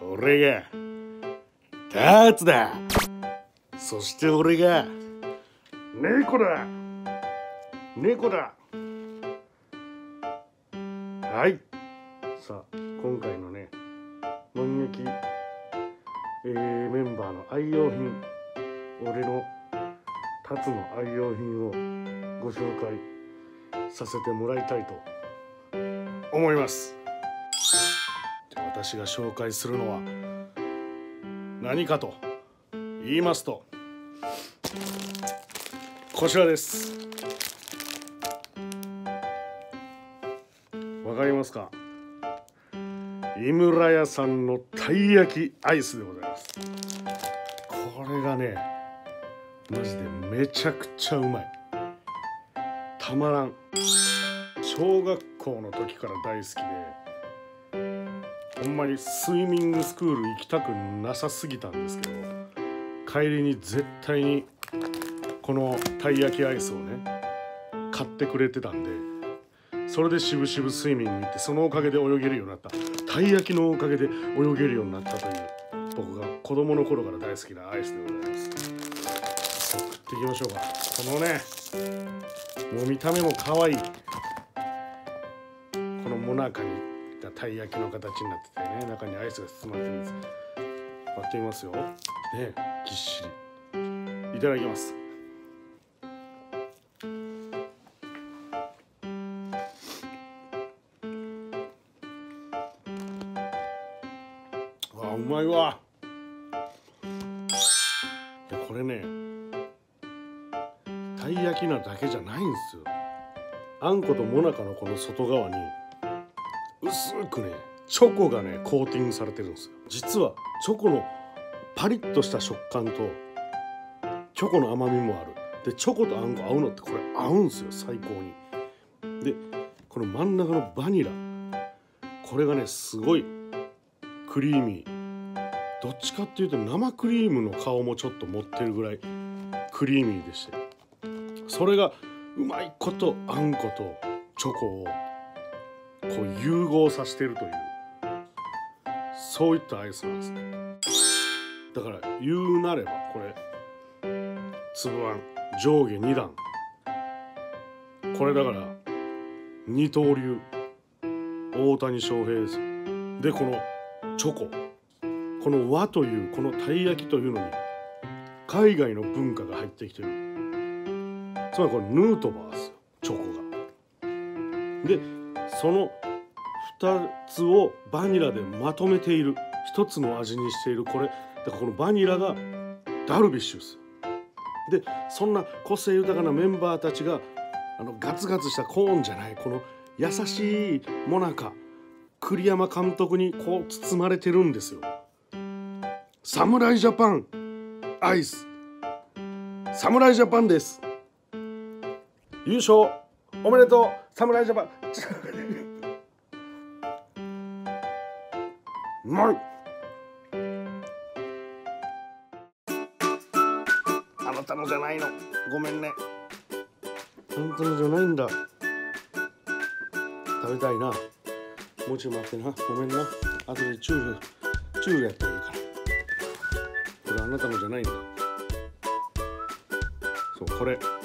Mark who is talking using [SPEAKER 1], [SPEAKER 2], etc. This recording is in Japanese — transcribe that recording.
[SPEAKER 1] 俺がタツだ。そして俺が猫だ。猫だ。はい。さあ今回のね門劇、メンバーの愛用品、俺のタツの愛用品をご紹介させてもらいたいと思います。私が紹介するのは何かと言いますと、こちらです。わかりますか？井村屋さんのたい焼きアイスでございます。これがねマジでめちゃくちゃうまい。たまらん。小学校の時から大好きで、ほんまにスイミングスクール行きたくなさすぎたんですけど、帰りに絶対にこのたい焼きアイスをね買ってくれてたんで、それでしぶしぶスイミング行って、そのおかげで泳げるようになった、たい焼きのおかげで泳げるようになったという、僕が子供の頃から大好きなアイスでございます。さあ食っていきましょうか。このねもう見た目も可愛いこのもなかにたい焼きの形になっててね、中にアイスが包まれてるんです。割ってみますよ。ね、ぎっしり。いただきます。うまいわ。でこれねたい焼きなだけじゃないんですよ。あんこともなかのこの外側に薄くねチョコがねコーティングされてるんですよ。実はチョコのパリッとした食感とチョコの甘みもある。でチョコとあんこ合うのってこれ合うんですよ、最高に。でこの真ん中のバニラ、これがねすごいクリーミー。どっちかっていうと生クリームの顔もちょっと持ってるぐらいクリーミーでして、それがうまいことあんことチョコをこう融合させてるという、そういったアイスなんですね。だから言うなればこれ粒あん上下2段、これだから二刀流大谷翔平ですよ。でこのチョコ、この和というこのたい焼きというのに海外の文化が入ってきてる。つまりこれヌートバーですよ、チョコが。でその2つをバニラでまとめている、一つの味にしている。これだからこのバニラがダルビッシュですよ。でそんな個性豊かなメンバーたちがガツガツしたコーンじゃない、この優しいもなか、栗山監督にこう包まれてるんですよ。侍ジャパンアイス、侍ジャパンです。優勝おめでとう侍ジャパン。うまい。あなたのじゃないの、ごめんね。あなたのじゃないんだ。食べたいな。もうちょい待ってな、ごめんな。後でチュールやったらいいから。これあなたのじゃないんだ。そう、これ